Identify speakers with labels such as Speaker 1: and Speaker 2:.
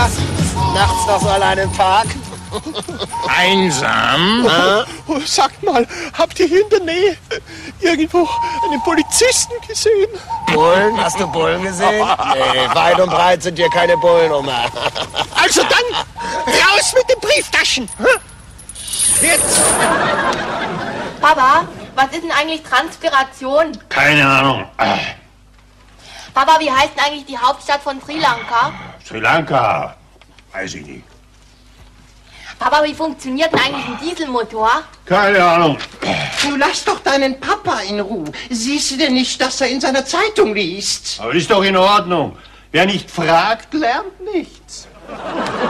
Speaker 1: Papa, nachts noch so allein im Park?
Speaker 2: Einsam?
Speaker 3: Oh, sagt mal, habt ihr hier in der Nähe irgendwo einen Polizisten gesehen?
Speaker 1: Bullen? Hast du Bullen gesehen? Nee, weit und breit sind hier keine Bullen, Oma.
Speaker 3: Also dann, raus mit den Brieftaschen! Jetzt!
Speaker 4: Papa, was ist denn eigentlich Transpiration?
Speaker 2: Keine Ahnung.
Speaker 4: Papa, wie heißt denn eigentlich die Hauptstadt von Sri Lanka?
Speaker 2: Sri Lanka? Weiß ich nicht.
Speaker 4: Papa, wie funktioniert denn eigentlich ein Dieselmotor?
Speaker 2: Keine Ahnung.
Speaker 5: Du lass doch deinen Papa in Ruhe. Siehst du denn nicht, dass er in seiner Zeitung liest?
Speaker 2: Aber ist doch in Ordnung. Wer nicht fragt, lernt nichts.